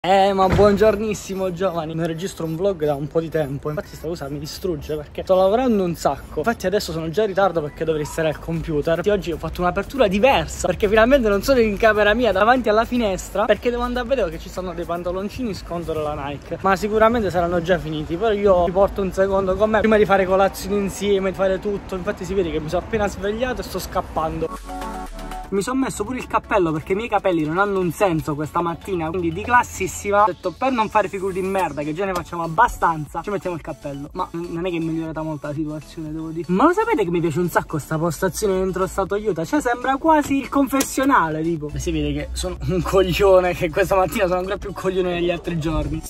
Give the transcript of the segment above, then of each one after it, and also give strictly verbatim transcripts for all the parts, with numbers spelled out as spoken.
Eh ma buongiornissimo giovani. Non registro un vlog da un po' di tempo. Infatti questa cosa mi distrugge perché sto lavorando un sacco. Infatti adesso sono già in ritardo perché dovrei stare al computer. Oggi ho fatto un'apertura diversa perché finalmente non sono in camera mia davanti alla finestra, perché devo andare a vedere che ci stanno dei pantaloncini sconto della Nike. Ma sicuramente saranno già finiti. Però io vi porto un secondo con me prima di fare colazione insieme, di fare tutto. Infatti si vede che mi sono appena svegliato e sto scappando. Mi sono messo pure il cappello perché i miei capelli non hanno un senso questa mattina, quindi di classissima ho detto, per non fare figure di merda che già ne facciamo abbastanza, ci mettiamo il cappello. Ma non è che è migliorata molto la situazione, devo dire. Ma lo sapete che mi piace un sacco sta postazione dentro stato aiuta? Cioè sembra quasi il confessionale tipo. E si vede che sono un coglione, che questa mattina sono ancora più coglione degli altri giorni.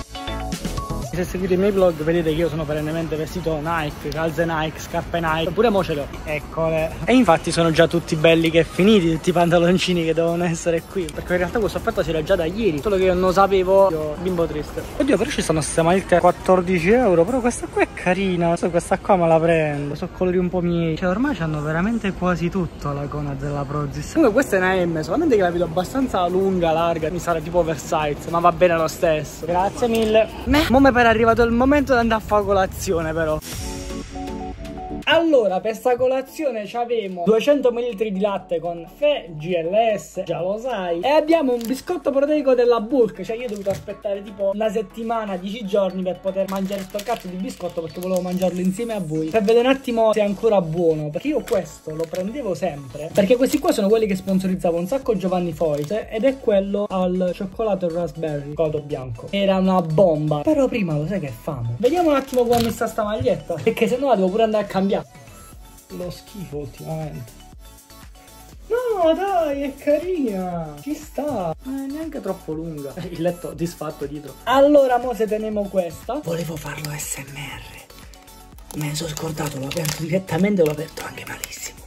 Se seguite i miei vlog vedete che io sono perennemente vestito Nike, calze Nike, scarpe Nike, oppure mo ce le ho, eccole. E infatti sono già tutti belli che finiti, tutti i pantaloncini che devono essere qui, perché in realtà questa offerta c'era già da ieri, solo che io non sapevo, io bimbo triste. Oddio, però ci stanno queste magliette a quattordici euro, però questa qua è carina, questa qua me la prendo, sono colori un po' miei. Cioè ormai hanno veramente quasi tutto la Cona della Prozis. Comunque questa è una M, solamente che la vedo abbastanza lunga, larga, mi sarà tipo oversize, ma va bene lo stesso. Grazie mille. Mo me per è arrivato il momento di andare a fare colazione però. Allora, per sta colazione abbiamo duecento millilitri di latte con caffè, G L S, già lo sai. E abbiamo un biscotto proteico della Bulk. Cioè io ho dovuto aspettare tipo una settimana, dieci giorni per poter mangiare sto cazzo di biscotto, perché volevo mangiarlo insieme a voi, per vedere un attimo se è ancora buono. Perché io questo lo prendevo sempre, perché questi qua sono quelli che sponsorizzavo un sacco Giovanni Foise, ed è quello al cioccolato e raspberry, cotto bianco. Era una bomba. Però prima lo sai che famo. Vediamo un attimo come mi sta sta maglietta, perché se no la devo pure andare a cambiare. Lo schifo ultimamente. No dai, è carina, ci sta, eh, neanche troppo lunga. Il letto disfatto dietro. Allora mo se teniamo questa. Volevo farlo A S M R, me ne sono scordato, l'ho aperto direttamente, l'ho aperto anche malissimo.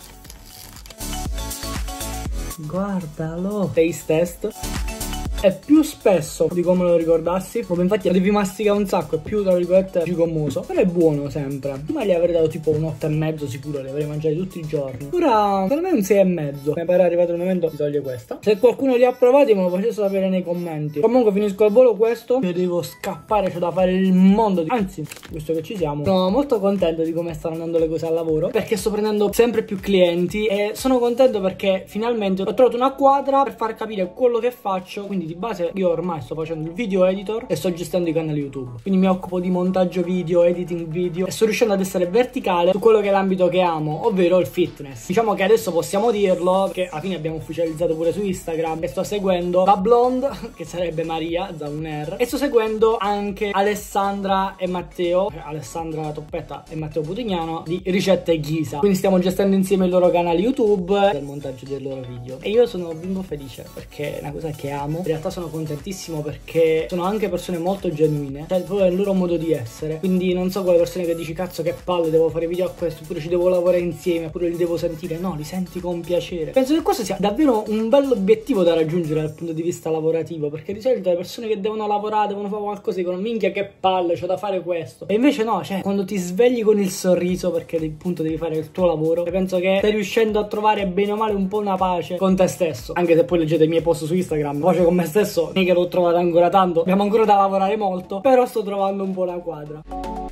Guardalo. Taste test. È più spesso di come lo ricordassi, come infatti lo devi masticare un sacco, è più tra virgolette gommoso, però è buono sempre. Prima gli avrei dato tipo un otto e mezzo sicuro, li avrei mangiati tutti i giorni. Ora per me è un sei e mezzo. Mi pare arrivato il momento di togliere questa. Se qualcuno li ha provati me lo facesse sapere nei commenti. Comunque finisco al volo questo, io devo scappare, c'è da fare il mondo di... Anzi, visto che ci siamo, sono molto contento di come stanno andando le cose al lavoro, perché sto prendendo sempre più clienti e sono contento perché finalmente ho trovato una quadra per far capire quello che faccio. Quindi di base io ormai sto facendo il video editor e sto gestendo i canali YouTube, quindi mi occupo di montaggio video, editing video, e sto riuscendo ad essere verticale su quello che è l'ambito che amo, ovvero il fitness. Diciamo che adesso possiamo dirlo, che alla fine abbiamo ufficializzato pure su Instagram, e sto seguendo la blonde, che sarebbe Maria Zauner, e sto seguendo anche Alessandra e Matteo, cioè Alessandra Toppetta e Matteo Putignano di Ricette Ghisa. Quindi stiamo gestendo insieme i loro canali YouTube e il montaggio dei loro video, e io sono bimbo felice perché è una cosa che amo. In realtà sono contentissimo perché sono anche persone molto genuine, cioè proprio il loro modo di essere. Quindi non so quelle persone che dici cazzo che palle, devo fare video a questo, oppure ci devo lavorare insieme, oppure li devo sentire. No, li senti con piacere. Penso che questo sia davvero un bello obiettivo da raggiungere dal punto di vista lavorativo, perché di solito le persone che devono lavorare, devono fare qualcosa, dicono minchia che palle, c'ho da fare questo. E invece no, cioè quando ti svegli con il sorriso perché appunto devi fare il tuo lavoro, e penso che stai riuscendo a trovare bene o male un po' una pace con te stesso. Anche se poi leggete i miei post su Instagram, pace con me stesso non è che l'ho trovato ancora tanto, abbiamo ancora da lavorare molto, però sto trovando un po' la quadra.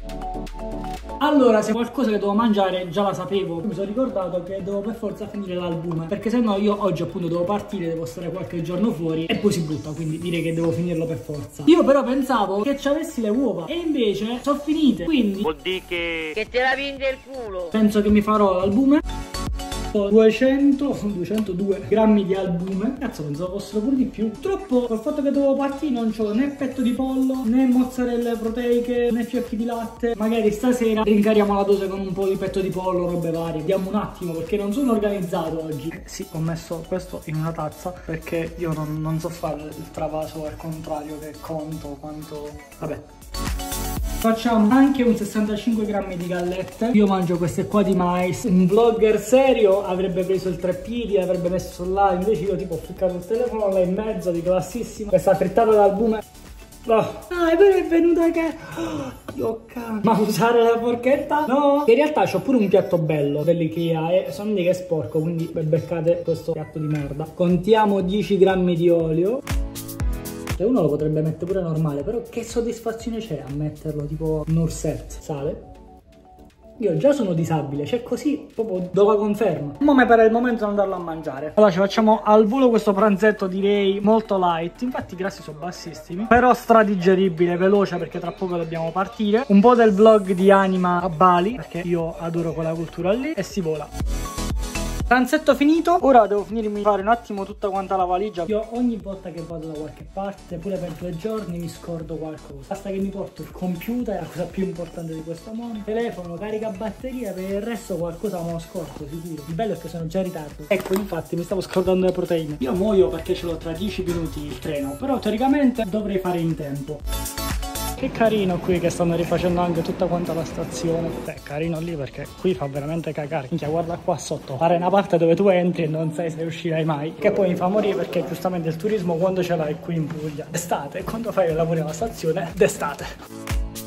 Allora, se qualcosa che devo mangiare già la sapevo, mi sono ricordato che devo per forza finire l'album, perché se no io oggi appunto devo partire, devo stare qualche giorno fuori e poi si butta, quindi direi che devo finirlo per forza. Io però pensavo che ci avessi le uova e invece sono finite, quindi vuol dire che... che te la vende il culo. Penso che mi farò l'album. duecento, duecentodue grammi di albume. Cazzo, pensavo fossero pure di più. Purtroppo col fatto che devo partire non c'ho né petto di pollo, né mozzarelle proteiche, né fiocchi di latte. Magari stasera rincariamo la dose con un po' di petto di pollo, robe varie. Vediamo un attimo, perché non sono organizzato oggi. eh, Sì, ho messo questo in una tazza perché io non, non so fare il travaso al contrario, che conto quanto... Vabbè. Facciamo anche un sessantacinque grammi di gallette. Io mangio queste qua di mais. Un vlogger serio avrebbe preso il tre piedi, avrebbe messo là, invece io tipo ho fliccato il telefono là in mezzo, di classissimo. Questa frittata d'albume. Oh. Ah, però è venuta che... Oh, io cazzo. Ma usare la forchetta? No. In realtà c'ho pure un piatto bello dell'Ikea e sono lì che è sporco, quindi beccate questo piatto di merda. Contiamo dieci grammi di olio. Cioè uno lo potrebbe mettere pure normale, però che soddisfazione c'è a metterlo tipo un orsetto? Sale? Io già sono disabile, cioè così proprio do la conferma. Ma me per il momento non andarlo a mangiare. Allora ci facciamo al volo questo pranzetto, direi molto light. Infatti i grassi sono bassissimi, però stradigeribile, veloce, perché tra poco dobbiamo partire. Un po' del vlog di Anima a Bali, perché io adoro quella cultura lì, e si vola. Pranzetto finito, ora devo finirmi di fare un attimo tutta quanta la valigia. Io ogni volta che vado da qualche parte, pure per due giorni, mi scordo qualcosa. Basta che mi porto il computer, è la cosa più importante di questo mondo, telefono, carica batteria, per il resto qualcosa me lo scordo sicuro. Il bello è che sono già in ritardo. Ecco, infatti mi stavo scordando le proteine. Io muoio perché ce l'ho tra dieci minuti il treno, però teoricamente dovrei fare in tempo. Che carino qui che stanno rifacendo anche tutta quanta la stazione. Beh, carino lì perché qui fa veramente cagare. Minchia, guarda qua sotto. Pare una parte dove tu entri e non sai se uscirai mai. Che poi mi fa morire perché giustamente il turismo quando ce l'hai qui in Puglia d'estate, e quando fai i lavori alla stazione d'estate.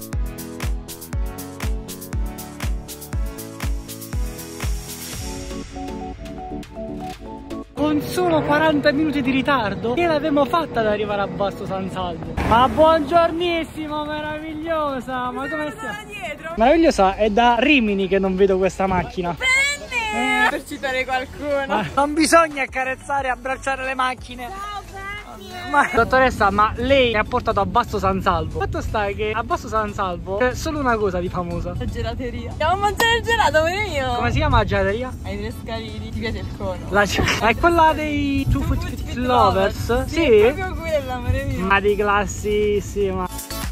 Con solo quaranta minuti di ritardo che l'abbiamo fatta ad arrivare a Basso San Salvo. Ma buongiornissimo, meravigliosa. Ma come stiamo? Meravigliosa, è da Rimini che non vedo questa macchina. Bene! Eh. Per citare qualcuno. Ma non bisogna accarezzare e abbracciare le macchine. Ciao, ma, dottoressa, ma lei mi ha portato a Basso San Salvo. Il fatto sta che a Basso San Salvo c'è solo una cosa di famosa: la gelateria. Andiamo a mangiare il gelato, pure io. Come si chiama la gelateria? Ai tre scalini. Ti piace il cono? La è quella dei Two Foot Fit Lovers? Sì, sì, è proprio quella, amore mio. Ma di classissima.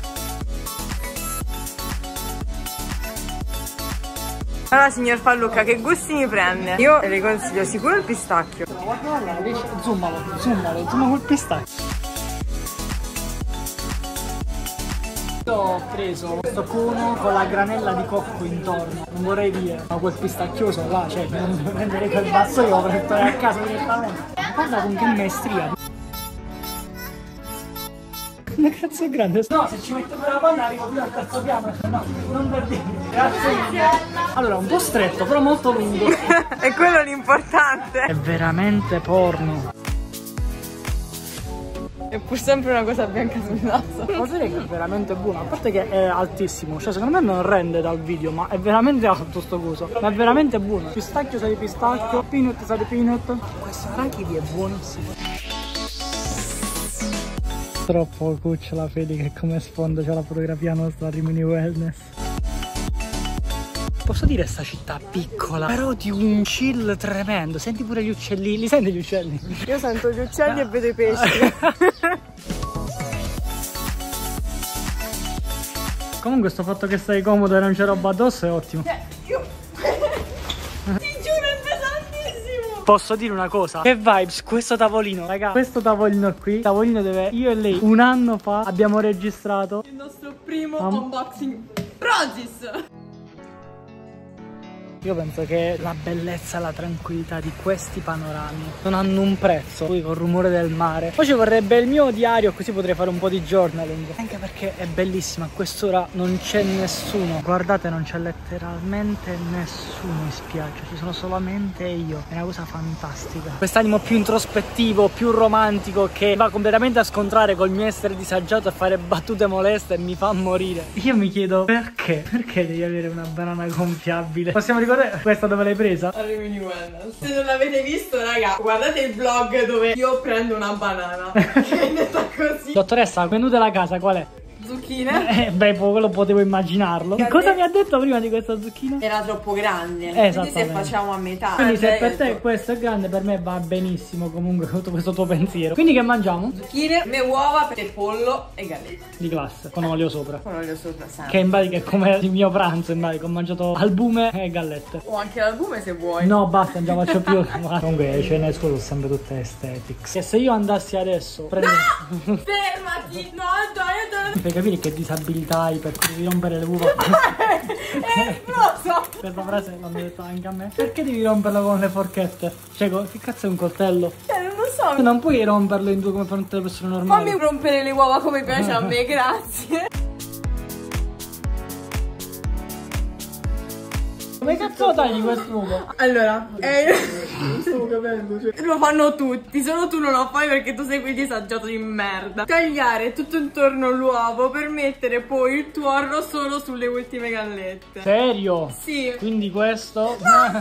Allora, signor Fallucca, che gusti mi prende? Io le consiglio sicuro il pistacchio. Guarda, guarda, riesci, zoomalo, zoomalo, zoomalo col pistacchio. Io ho preso questo cono con la granella di cocco intorno, non vorrei dire, ma quel pistacchioso là, cioè non devo prendere quel basso, io lo prendo a casa direttamente. Guarda con che maestria. Una cazzo è grande. No, se ci metto per la panna arrivo più al terzo piano. No, non per dire. Grazie mille. Allora, un po' stretto, però molto lungo. È quello l'importante. È veramente porno. È pur sempre una cosa bianca sul naso. Posso dire che è veramente buono. A parte che è altissimo. Cioè, secondo me non rende dal video, ma è veramente alto sto coso. Ma è veramente buono. Pistacchio sa di pistacchio, peanut sa di peanut. Questo arachidi è buonissimo. Troppo cucciola, Fede, che come sfondo c'è la fotografia nostra a Rimini Wellness. Posso dire sta città piccola, però di un chill tremendo. Senti pure gli uccelli, li senti gli uccelli? Io sento gli uccelli e vedo i pesci. Comunque sto fatto che stai comodo e non c'è roba addosso è ottimo. Cioè, io... ti giuro, è pesantissimo. Posso dire una cosa? Che vibes questo tavolino, raga. Questo tavolino qui, tavolino dove io e lei un anno fa abbiamo registrato il nostro primo um... unboxing Prozis. Io penso che la bellezza e la tranquillità di questi panorami non hanno un prezzo. Poi col rumore del mare. Poi ci vorrebbe il mio diario, così potrei fare un po' di journaling. Anche perché è bellissima. A quest'ora non c'è nessuno. Guardate, non c'è letteralmente nessuno in spiaggia. Ci sono solamente io. È una cosa fantastica. Quest'animo più introspettivo, più romantico, che va completamente a scontrare col mio essere disagiato e fare battute moleste, e mi fa morire. Io mi chiedo perché? Perché devi avere una banana gonfiabile? Possiamo ricordare questa dove l'hai presa? A Rimini Wellness. Se non l'avete visto, raga, guardate il vlog dove io prendo una banana. Che è netta così. Dottoressa, il menù della casa qual è? Zucchine? Eh, beh, quello potevo immaginarlo. Che cosa mi ha detto prima di questa zucchina? Era troppo grande. Quindi se facciamo a metà. Quindi se per detto... te questo è grande, per me va benissimo comunque tutto questo tuo pensiero. Quindi che mangiamo? Zucchine, me uova, per te pollo e gallette. Di classe, con olio sopra. Con olio sopra, sempre. Che in pratica è come il mio pranzo, in pratica ho mangiato albume e gallette. O anche l'albume se vuoi. No, basta, non ce la faccio più. Comunque le cene scuola sono sempre tutte aesthetics. E se io andassi adesso prendo... No! Fermati! No, dai, dai. Fai capire che disabilità hai per cui devi rompere le uova? È esploso! Questa frase l'hanno detto anche a me. Perché devi romperlo con le forchette? Cioè, che cazzo è un coltello? Eh, non lo so. Non puoi romperlo in due come fanno tutte le persone normali. Fammi rompere le uova come piace a me, grazie. Come cazzo tagli quest'uovo? Allora, eh, Non stavo capendo, cioè. lo fanno tutti, solo tu non lo fai perché tu sei quel disaggiato di merda. Tagliare tutto intorno l'uovo per mettere poi il tuorlo solo sulle ultime gallette. Serio? Sì. Quindi questo...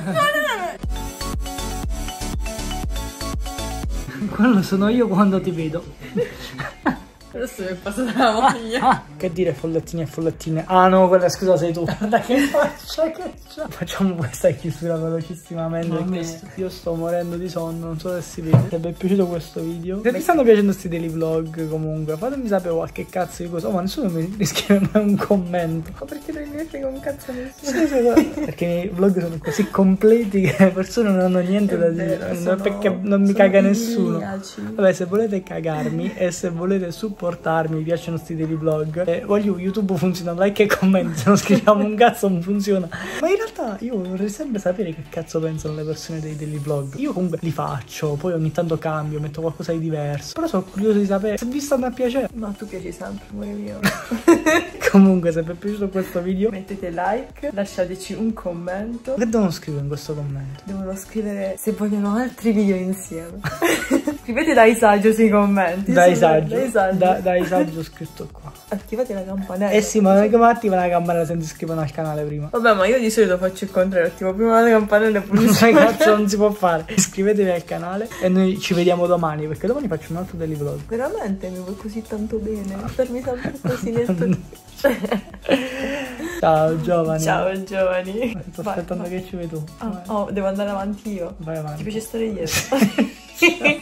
Quello sono io quando ti vedo. Adesso mi è passata la voglia. Ah, che dire follettini e follettine. Ah no, quella scusa sei tu. Guarda che faccia che c'ha. Facciamo questa chiusura velocissimamente perché io sto morendo di sonno, non so se si vede. Se vi è piaciuto questo video, se vi stanno piacendo questi daily vlog comunque, fatemi sapere qualche cazzo di cosa. Oh, ma nessuno mi scrive mai un commento. Ma perché non mi frega un cazzo nessuno? Sì, sì, perché i miei vlog sono così completi che le persone non hanno niente È da vero, dire. sono- Non perché non mi sono caga nessuno. idilliaci. Vabbè, se volete cagarmi e se volete supportarmi, mi piacciono sti daily vlog, eh, voglio YouTube funziona, like e commenti, se non scriviamo un cazzo non funziona. Ma in realtà io vorrei sempre sapere che cazzo pensano le persone dei daily vlog. Io comunque li faccio, poi ogni tanto cambio, metto qualcosa di diverso, però sono curioso di sapere se vi stanno a piacere. Ma tu piaci sempre, amore mio. Comunque, se vi è piaciuto questo video, Mettete like, lasciateci un commento. che devono scrivere in questo commento? Devono scrivere se vogliono altri video insieme. Scrivete dai saggio sui commenti. Dai Sì, saggio, Dai saggio. da, dai saggio scritto qua. Attivate la campanella. Eh sì, ma come attiva la campanella se non si iscrivono al canale prima? Vabbè, ma io di solito faccio il contrario, attivo prima la campanella e poi Non sai cazzo, non si può fare. Iscrivetevi al canale e noi ci vediamo domani, perché domani faccio un altro daily vlog. Veramente mi vuoi così tanto bene? Starmi sempre così nel tuo... Ciao giovani. Ciao giovani. Sto Vai, aspettando vai. che ci vedi tu. Ah, Vai. oh, devo andare avanti io. Vai avanti. Ti piace stare dietro?